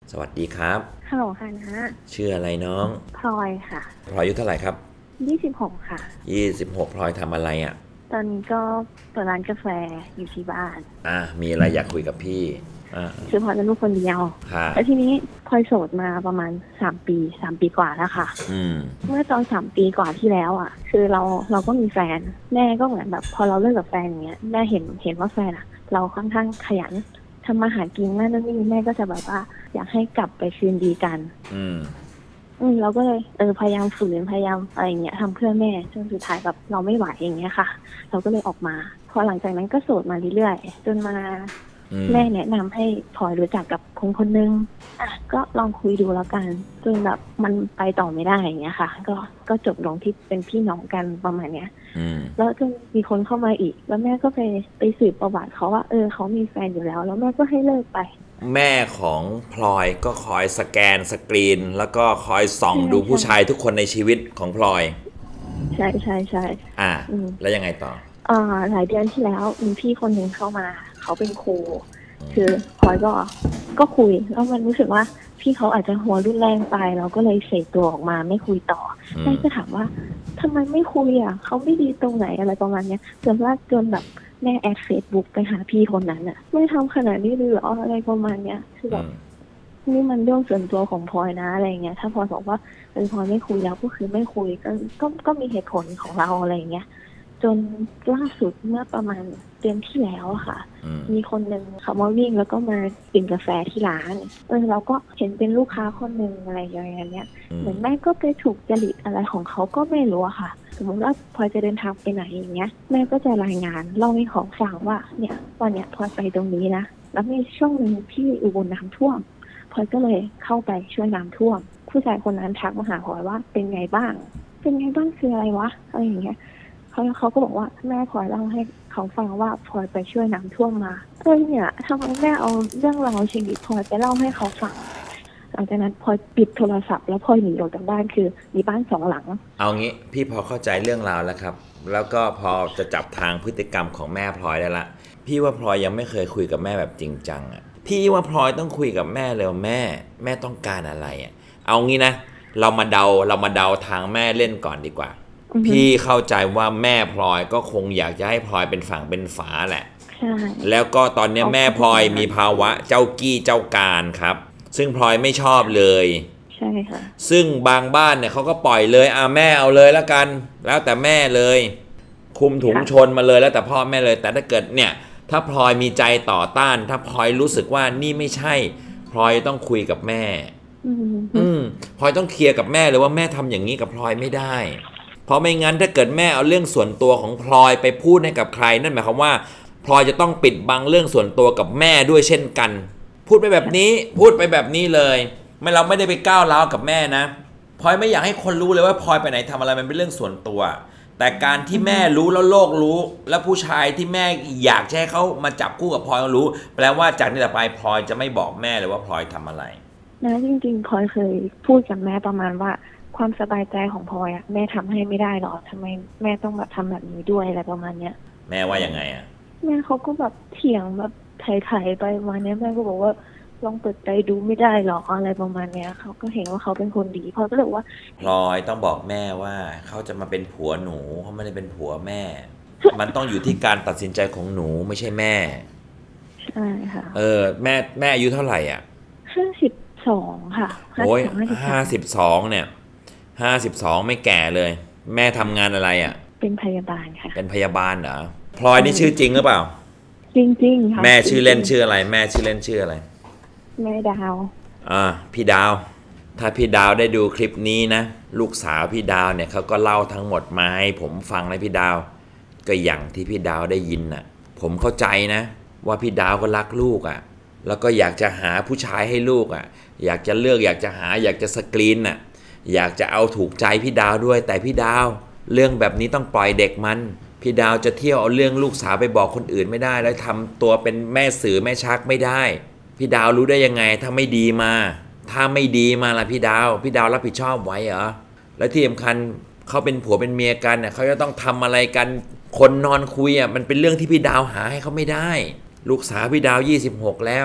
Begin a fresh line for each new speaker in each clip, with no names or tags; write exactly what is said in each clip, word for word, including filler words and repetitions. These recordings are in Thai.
สวัสดีครับ
ฮัลโหลค่ะนะ
ชื่ออะไรน้อง
พลอยค่ะ
พลอยอายุเท่าไหร่ครับ
ยี่สิบหกค่ะ
ยี่สิบหกพลอยทำอะไรอ่ะ
ตอนนี้ก็เปิดร้านกาแฟอยู่ที่บ้าน
อ่ะมีอะไรอยากคุยกับพี่อ่า
คือพลอยเป็นลูกคนเดียว
ค่ะ
แล้วทีนี้พลอยโสดมาประมาณสามปีสามปีกว่าแล้วค่ะ
อืม
เมื่อตอนสามปีกว่าที่แล้วอ่ะคือเราเราก็มีแฟนแม่ก็เหมือนแบบพอเราเลิกกับแฟนอย่างเงี้ยแม่เห็นเห็นว่าแฟนอ่ะเราค่อนข้างขยันทำมาหากินแม่นั่นนี่แม่ก็จะแบบว่าอยากให้กลับไปคืนดีกัน
อืม
อืมเราก็เลยเออพยายามฝืนพยายามอะไรอย่างเงี้ยทำเพื่อแม่จนสุดท้ายแบบเราไม่ไหวอย่างเงี้ยค่ะเราก็เลยออกมาพอหลังจากนั้นก็โสดมาเรื่อยๆจนมาแม่แนะนำให้พลอยรู้จักกับคนคนนึงอ่ะก็ลองคุยดูแล้วกันจนแบบมันไปต่อไม่ได้อย่างเงี้ยค่ะก็ก็จบลงที่เป็นพี่น้องกันประมาณเนี้ยแล้วจนมีคนเข้ามาอีกแล้วแม่ก็ไปไปสืบประวัติเขาว่าเออเขามีแฟนอยู่แล้วแล้วแม่ก็ให้เลิกไป
แม่ของพลอยก็คอยสแกนสกรีนแล้วก็คอยส่องดูผู้ชายทุกคนในชีวิตของพลอย
ใช่ใช่ใช่
อ่าแล้วยังไงต่อ
อ่าหลายเดือนที่แล้วมีพี่คนหนึ่งเข้ามาเขาเป็นครูคือพลอยก็ก็คุยแล้วมันรู้สึกว่าพี่เขาอาจจะหัวรุนแรงไปเราก็เลยเสยตัวออกมาไม่คุยต่อแม่ก็ถามว่าทำไมไม่คุยอ่ะเขาไม่ดีตรงไหนอะไรประมาณเนี้ยจนว่าจนแบบแม่แอดเฟซบุ๊กไปหาพี่คนนั้นอ่ะไม่ทำขนาดนี้เลยเหรออะไรประมาณเนี้ยคือแบบนี่มันเรื่องส่วนตัวของพลอยนะอะไรเงี้ยถ้าพลอยบอกว่าเป็นพลอยไม่คุยแล้วก็คือไม่คุยก็ก็ก็มีเหตุผลของเราอะไรเงี้ยจนล่าสุดเมื่อประมาณเดือนที่แล้วค่ะมีคนหนึ่งเขามาวิ่งแล้วก็มากินกาแฟที่ร้านเออเราก็เห็นเป็นลูกค้าคนหนึ่งอะไรอย่างเงี้ยเหมือนแม่ก็ไปถูกจริตอะไรของเขาก็ไม่รู้อะค่ะสมมติว่าพลอยจะเดินทางไปไหนอย่างเงี้ยแม่ก็จะรายงานเล่าให้เขาฟังว่าเนี่ยวันเนี้ยพลอยไปตรงนี้นะแล้วมีช่วงหนึ่งที่อุบลน้ำท่วมพลอยก็เลยเข้าไปช่วยน้ำท่วมผู้ชายคนนั้นทักมาหาพลอยว่าเป็นไงบ้างเป็นไงบ้างคืออะไรวะอะไรอย่างเงี้ยเขาเขาก็บอกว่าแม่พลอยเล่าให้เขาฟังว่าพลอยไปช่วยน้ำท่วมมาเออเนี่ยทำไมแม่เอาเรื่องราวชีวิตพลอยไปเล่าให้เขาฟังหลังจากนั้นพลอยปิดโทรศัพท์แล้วพลอยหนีออกจากบ้านคือมีบ้านสองหลัง
เอางี้พี่พอเข้าใจเรื่องราวแล้วครับแล้วก็พอจะจับทางพฤติกรรมของแม่พลอยได้ละพี่ว่าพลอยยังไม่เคยคุยกับแม่แบบจริงจังอ่ะพี่ว่าพลอยต้องคุยกับแม่เลยแม่แม่ต้องการอะไรอ่ะเอางี้นะเรามาเดาเรามาเดาทางแม่เล่นก่อนดีกว่าพี่เข้าใจว่าแม่พลอยก็คงอยากจะให้พลอยเป็นฝั่งเป็นฝาแหละ
ใช่
แล้วก็ตอนนี้แม่พลอยมีภาวะเจ้ากี้เจ้าการครับซึ่งพลอยไม่ชอบเลย
ใช่ค่ะ
ซึ่งบางบ้านเนี่ยเขาก็ปล่อยเลยอ่ะแม่เอาเลยแล้วกันแล้วแต่แม่เลยคุมถุงชนมาเลยแล้วแต่พ่อแม่เลยแต่ถ้าเกิดเนี่ยถ้าพลอยมีใจต่อต้านถ้าพลอยรู้สึกว่านี่ไม่ใช่พลอยต้องคุยกับแม่อืมพลอยต้องเคลียร์กับแม่เลยว่าแม่ทำอย่างนี้กับพลอยไม่ได้เพราะไม่งั้นถ้าเกิดแม่เอาเรื่องส่วนตัวของพลอยไปพูดให้กับใครนั่นหมายความว่าพลอยจะต้องปิดบังเรื่องส่วนตัวกับแม่ด้วยเช่นกันพูดไปแบบนี้พูดไปแบบนี้เลยไม่เราไม่ได้ไปก้าวร้าวกับแม่นะพลอยไม่อยากให้คนรู้เลยว่าพลอยไปไหนทำอะไรมันเป็นเรื่องส่วนตัวแต่การที่แม่รู้แล้วโลกรู้แล้วผู้ชายที่แม่อยากให้เขามาจับคู่กับพลอยรู้แปลว่าจากนี้ต่อไปพลอยจะไม่บอกแม่เลยว่าพลอยทำอะไร
นะจริงๆพลอยเคยพูดกับแม่ประมาณว่าความสบายใจของพลอยอ่ะแม่ทำให้ไม่ได้หรอทำไมแม่ต้องแบบทำแบบนี้ด้วยอะไรประมาณเนี้ย
แม่ว่ายังไงอ่ะ
แม่เขาก็แบบเถียงแบบไถ่ๆไปมาเนี้ยแม่ก็บอกว่าลองเปิดใจดูไม่ได้หรออะไรประมาณเนี้ยเขาก็เห็นว่าเขาเป็นคนดีพลอยก็เลยว่า
พลอยต้องบอกแม่ว่าเขาจะมาเป็นผัวหนูเขาไม่ได้เป็นผัวแม่มันต้องอยู่ที่การตัดสินใจของหนูไม่ใช่แม่
ใช่ค่ะ
เออแม่แม่อายุเท่าไหร่อ่ะ
ห้าสิบสองค่ะ
โอ้ยห้าสิบสองเนี่ยห้าสิบสองไม่แก่เลยแม่ทำงานอะไรอ่ะ
เป็นพยาบาลค่ะ
เป็นพยาบาลเหรอพลอยนี่ชื่อจริงหรือเปล่า
จริงๆค่ะ
แม่ชื่อเล่นชื่ออะไรแม่ชื่อเล่นชื่ออะไร
แม่ดาว
อ่าพี่ดาวถ้าพี่ดาวได้ดูคลิปนี้นะลูกสาวพี่ดาวเนี่ยเขาก็เล่าทั้งหมดมาให้ผมฟังนะพี่ดาวก็อย่างที่พี่ดาวได้ยินน่ะผมเข้าใจนะว่าพี่ดาวก็รักลูกอ่ะแล้วก็อยากจะหาผู้ชายให้ลูกอ่ะอยากจะเลือกอยากจะหาอยากจะสกรีนน่ะอยากจะเอาถูกใจพี่ดาวด้วยแต่พี่ดาวเรื่องแบบนี้ต้องปล่อยเด็กมันพี่ดาวจะเที่ยวเอาเรื่องลูกสาวไปบอกคนอื่นไม่ได้แล้วทำตัวเป็นแม่สื่อแม่ชักไม่ได้พี่ดาวรู้ได้ยังไงถ้าไม่ดีมาถ้าไม่ดีมาล่ะพี่ดาวพี่ดาวรับผิดชอบไว้เหรอและที่สำคัญเขาเป็นผัวเป็นเมียกันเนี่ยเขาจะต้องทำอะไรกันคนนอนคุยอ่ะมันเป็นเรื่องที่พี่ดาวหาให้เขาไม่ได้ลูกสาวพี่ดาวยี่สิบหกแล้ว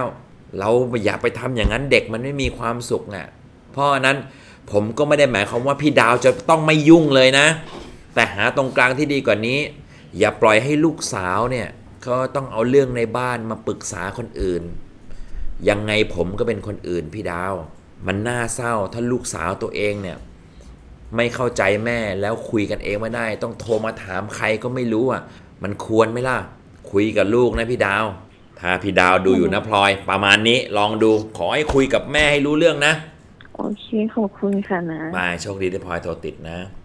เราอย่าไปทำอย่างนั้นเด็กมันไม่มีความสุขน่ะเพราะนั้นผมก็ไม่ได้หมายความว่าพี่ดาวจะต้องไม่ยุ่งเลยนะแต่หาตรงกลางที่ดีกว่านี้อย่าปล่อยให้ลูกสาวเนี่ยเขาต้องเอาเรื่องในบ้านมาปรึกษาคนอื่นยังไงผมก็เป็นคนอื่นพี่ดาวมันน่าเศร้าถ้าลูกสาวตัวเองเนี่ยไม่เข้าใจแม่แล้วคุยกันเองไม่ได้ต้องโทรมาถามใครก็ไม่รู้อ่ะมันควรไหมล่ะคุยกับลูกนะพี่ดาวถ้าพี่ดาวดูอยู่นะพลอยประมาณนี้ลองดูขอให้คุยกับแม่ให้รู้เรื่องนะ
โอเคขอบคุณค่ะนะ
บายโชคดีที่พลอยโทรติดนะ